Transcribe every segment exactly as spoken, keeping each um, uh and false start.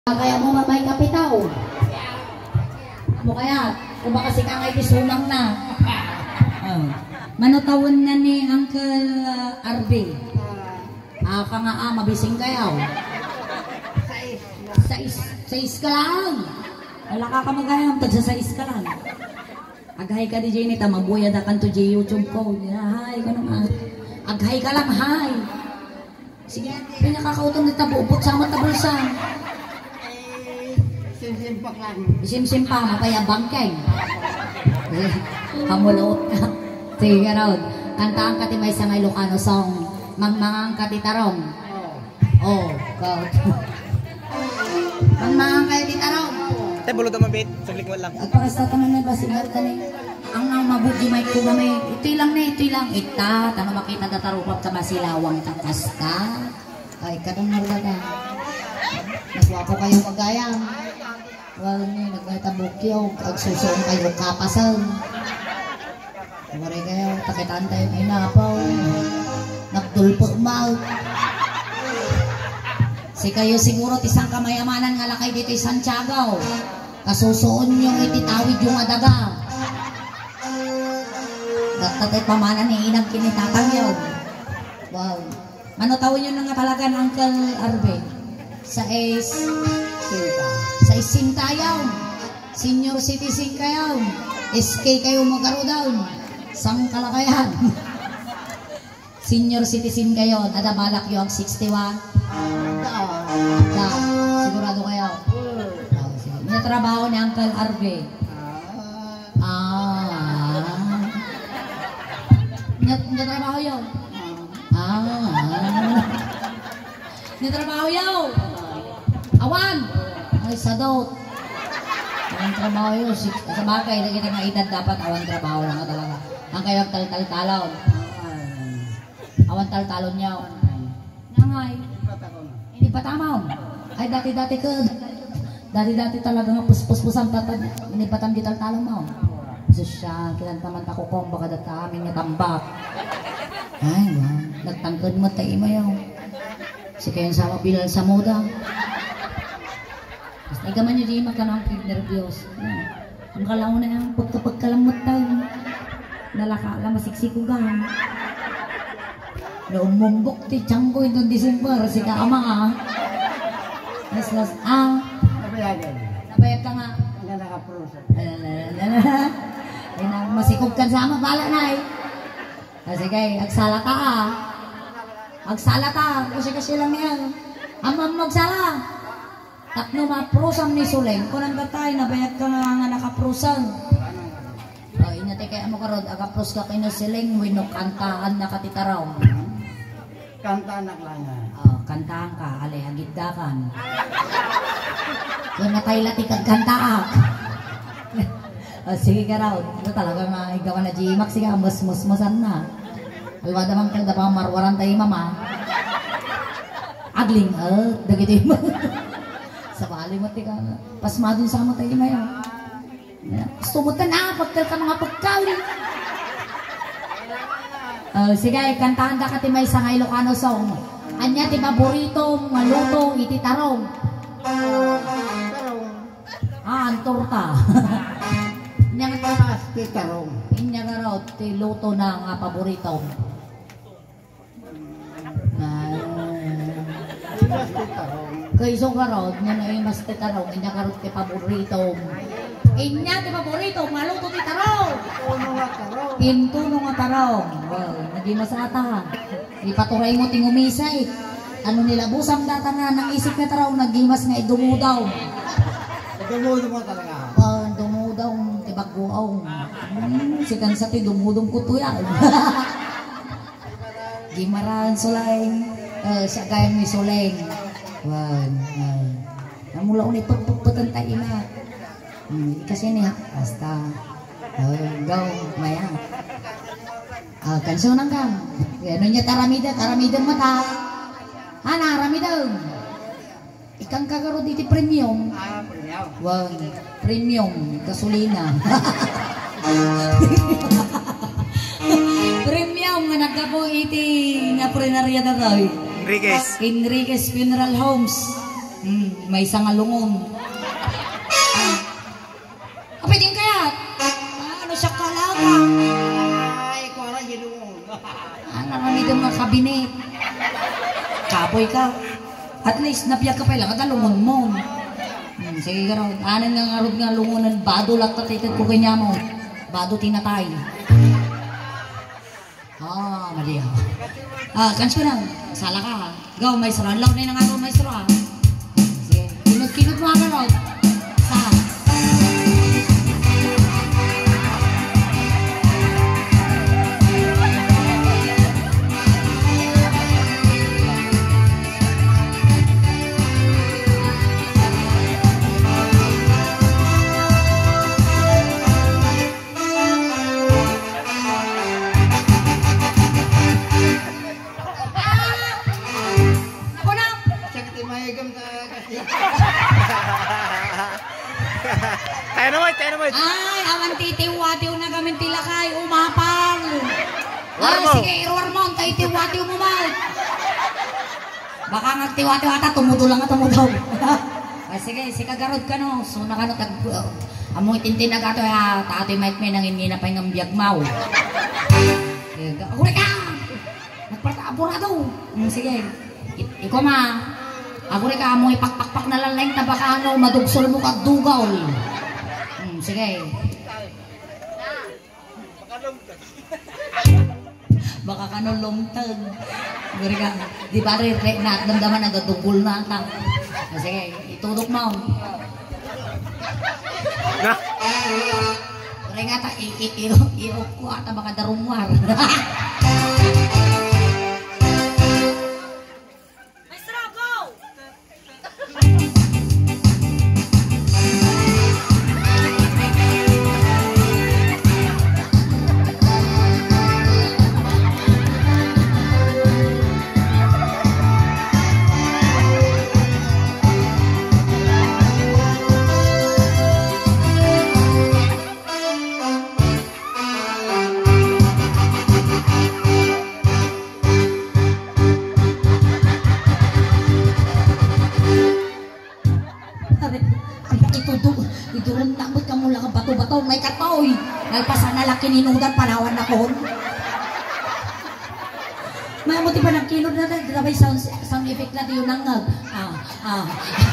Kaya mo mamay kapitaw. Mo kaya, kung baka si kangay tisunang na. Oh. Manutawon na ni Uncle uh, Arby. Ah, ka nga ah, mabising kayaw. Sais, sais ka lang. Wala ka ka magayam, tagsa sais ka lang. Aghay ka di Jenita, mabuya da kan to di YouTube ko. Hi, ka naman. Aghay ka lang, hi. Sige, pinakakautong nita buupot sa matabulsan. Simsimpak lang. Simsimpa, mapayabang kay. Hamulot ka. Sige ka raw. Kantaan ka ti may sa ngay Ilocano song. Mangmangang ka ti tarong. Oh, God. Mangmangang kayo ti tarong. Tay bulot ang mabit, saglit mo lang. At pakasta ka na ba singar ka ni? Ang nang mabuti may kugame. Ito'y lang na, ito'y lang. Ita, tanong makita tatarupap sa masilawang kakasta. Ay, katong narga. Nagwapo kayo magayang. Well, ni nagtabukyo, agsusuong kayo kapasal. Wala kayo, takitaan tayo ay napaw. Nagdulpot mal. Si kayo siguro tisang kamayamanan nga lakay dito sa Santiago. Kasusuon yung ititawid yung adaga. Datatay pamanan ni inang kinitatang yun. Wow. Manutawin yun nga talaga ng Uncle Arbe. Sa Ace Sinta. Sa isim tayo, senior citizen kayo, S K kayo magarudaw, sang kalakayan. Senior citizen kayo, ada balak yung sixty-one. Da, sigurado kayo. May trabaho ni Uncle Arbe. Ah. May trabaho yun. Ah. May trabaho yun. Awan. Ay, sa dot. Ang trabaho yun. Sa bagay, nakita nga edad dapat awan trabaho lang talaga. Ang kayo tal-tal-talon. Awan tal-talon niya. Nangay. Hindi pa tamaw. Ay, dati-dati ka. Dati-dati talaga nga pus-pus-pusan tatad. Hindi pa tam di tal-talon mo. So siya, kinantaman ta kukong baka data amin nga tambak. Ay, wow. Nagtangkad mo tayo mo yun. Si kayo sa mabilal sa moda. Ay gaman nyo di magkanong nervyos. Ang kalaw na yung pagkapagkalamot tayo. Nalakala masiksikugan. Naumumbok ti Tiangko itong December. Si kaama ka. Las las ah. Nabayagan. Nabayag ka nga. Nga nakaprosa. Ay na masikog ka sa ama. Bala na eh. Kasi kay agsala ka ah. Agsala ka. Kasi kasi lang yan. Amam magsala. Takno maprusang ni Suleng. Kung ang batay, nabayad ka nga nga nakaprusang. O, oh, inatay kaya mo karod, agaprus ka kayo na Suleng, winok kantaan na katitaraw. Kanta anak lang nga. O, oh, kantaan ka, alay, hagiddakan. Kung natay latikag kantaak. O, oh, sige ka raw. Ito talaga nga, igawa na G-Max, sige, mus-mus-musan na. Alwada mang kang dapang marwaran tayo, mama. Agling, oh, dagiti mo. Sa bali mo tika, pasma dun sa mo tayo mayo. Gusto mo ta na, pagkal ka mga pagkali. Uh, sige, kantahan ka kati may sa Ilocano song. Anya ti paborito, maluto, iti tarong. Ah, ang torta. Inya nga taas, ti tarong. Inya nga raw, ti luto na nga paborito. Kayso karot, nga na yung mas titarong, inya karot ti paborito. Inya ti paborito, maluto ti tarong. Pintuno nga tarong. Well, naging masata. Ipaturay mo ting umisay. Ano nila, busam data nga, nang isip na tarong, nagimas nga idumudaw. Dumudaw mo talaga? Oh, dumudaw, ti baguaw. Hmm, sikan sa ti dumudong kutuya. Gimaran sulay. Uh, sa gayang ni Suleng. Wan, uh, namula ulit pagpagpatan tayo na. Hmm, kasi niya, basta. Uh, go, maya. Uh, kansunan ka. Ano niya karamida, karamidan mata. Hana, ramidan. Ikang kagaro diti premium. Ah, premium. Wan, premium, gasolina. Premium nga nagkapo iti nga prenarya na tayo. Enriquez. Enriquez Funeral Homes. Hmm, may isang alungon. Ah. Ah, pwedeng kaya? Ah, ano siya kalaga? Ay, ko lang ginungon. Ano naman dito mga kabinet? Kaboy ka. At least napiyag ka pa lang at alungon mo. Hmm, sige ka raw. Anan nga nga rod nga lungonan. Bado lang katikat ko kanya mo. Bado tinatay. Ah, mali ah. Ah, kans ko lang. Sala ka ha. Go, maestro. Ang law na yung nga raw, maestro ha. Sige. Kinot-kinot mo ka raw. Sa. Tayo naman, tayo naman. Ay, awan titiwatiw na gamin tilakay, umapang. War Ah, mo. sige, irwar mo, titiwatiw mo mal. Baka ngagtiwatiw ata, tumudo lang at tumudaw. Ay, sige, si kagarod ka no. So, nakano, tag, uh, amoy tintin na gato, ha, tatoy Mike may nangin na pa yung biyag mau. Agure ka! Nagparta, aburado. Hmm, sige, I- ikaw ma. Agure ka, amoy pakpakpak na lang na baka ano, madugsol mo ka dugaw. Hmm, sige. Baka ka no lomtag. Agure ka, di ba rin na damdaman nagatugol na ata. Sige, itudok mo. Na. Agure nga ta, i-iop ko ata baka darumwar. Idurun takot ka mula ka bato-bato, may katoy. Nalpasan na laki ninudan, panawan na kon. May mo ti pa nagkinod na na, grabay sound, sound effect na yung nangag. Ah, ah.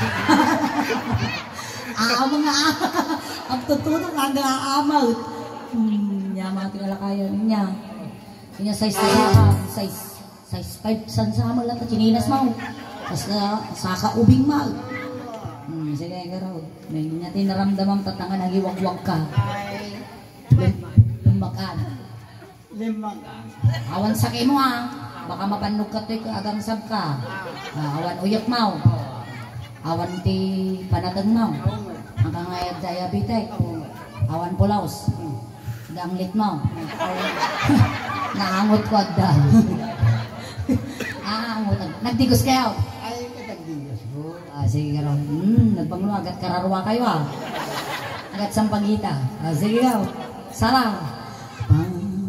Ah, mga ah. Ang tutunong nga nga amaw. Hmm, niya mga tingalakayan niya. Niya size na size. Size five, san sa mo lang, chininas mo. Tapos uh, saka ubing mo. Hmm, sige, garo. May natin naramdaman tatangan nagiwag-wag ka. Lum lumbakan. Limbakan. Awan sakay mo ha. Baka mapannog ka to'y agang sab ka. Ah, awan uyok mo. Awan ti panatag mo. Ang kangayad diabetes. Awan pulaos. Ganglit mo. Naangot ko agda. Naangot. Nagdigos kayo. Ay, katagdigos ko. Ah, sige ka raw. Hmm, nagpanglo, agat kararwa kayo ah. Agat sampagita. Ah, sige ka. Salam. Ah.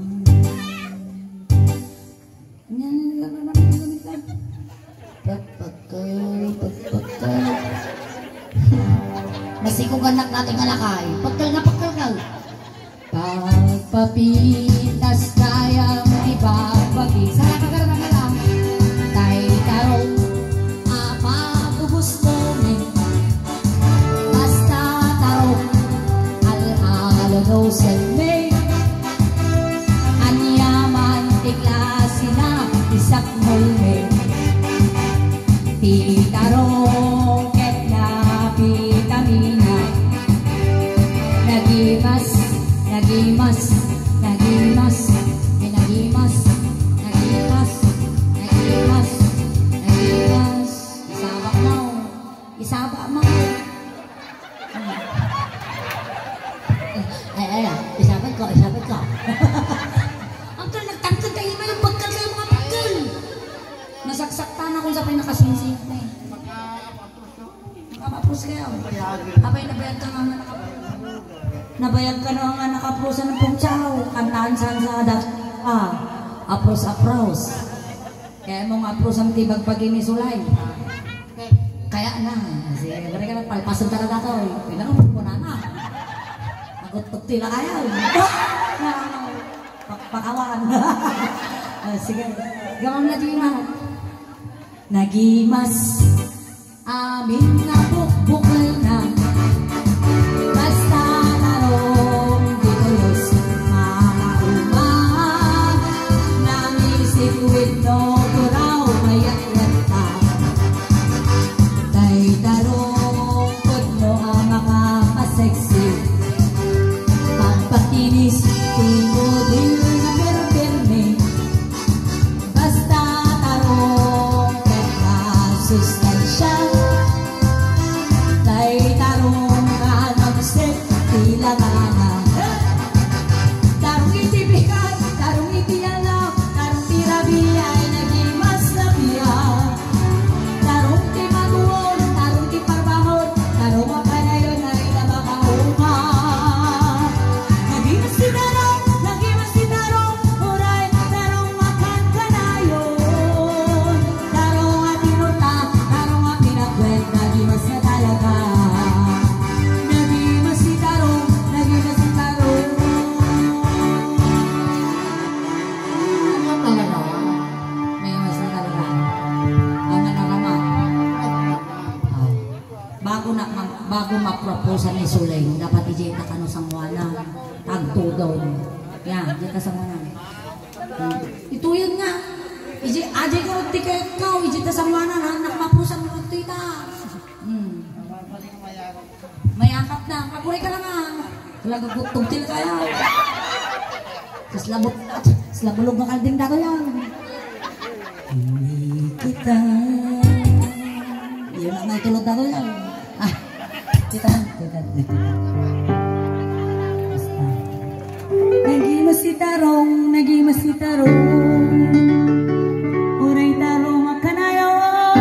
Pagpagkal, pagpagkal. Masiko ganak natin alakay. Pagkal nga pagkal ka. Pagpapitas kayang ibabagi. Sana ka karoon ka lang. Tay tarong gusto min basta tarong al-alo dosen may anyaman tiklasi na isak mulme ti tarong ket na vitamina nagimas nagimas nagimas nagimas nagimas nagimas nagimas isabak mo isabak mo ay ay isabak ko isabak ko angkal nagtangkad kayo mo yung pagkal kayo mga pagkal nasaksaktan ako sa pinakasinsin na eh makapapros kayo abay nabayag ka nga nga nabayag ka na nga nakaprosa ng pungtsaw kantaan saan sa adat ah apros apros kaya mong apros ang tibag pag-inisulay Kaya na, kasi mereka nagpalpasan talaga to. Pinanong ko na na. Agod-tugti lang kaya. Pakpakawan. Sige, gawang na Jima. Nagimas amin na bukbukal na. Basta tarong ditulos mga uma. Nangisip with no turaw mayat yata. Tay tarong pudno ang makapaseksi. Pagpakinis tinudin na perpirme. Basta tarong kaya sustansya. Tay tarong kanamsip tila kana. Tarong itibigan, tarong itialam, tarong tirabi ay nagimas na biya. Tarong ti maguon, tarong ti parbahon, tarong mapanayon ay nabakauma. Nagimas si tarong, nagimas si tarong, uray tarong makan kanayon. Tarong atinuta, tarong apinakwet, nagimas na talaga. Nagimas si tarong, nagimas si tarong. Ano talaga? Nagimas na talaga. Ang ano naman? Ah, bago na ma- bago ma-propose ni Suleng, dapat ijay na kano sa mga na tagto daw. Yan, ijay ka sa mga na. Hmm. Ito yun nga. Ijay, ajay ka roti ka ikaw, ijay ka sa mga na, anak mapusan mo roti ta. Hmm. Mayakap na, kapuray ka na nga. Talaga tugtil kaya. Tapos labot, tapos labulog na kalding dako yan. Hindi kita. Yun na may tulog dako yan. Ah, kita, kita, kita. Basta. Nagimas si tarong, nagimas si tarong. Uray tarong makanayo.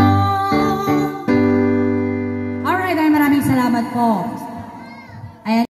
Alright, ay maraming salamat po.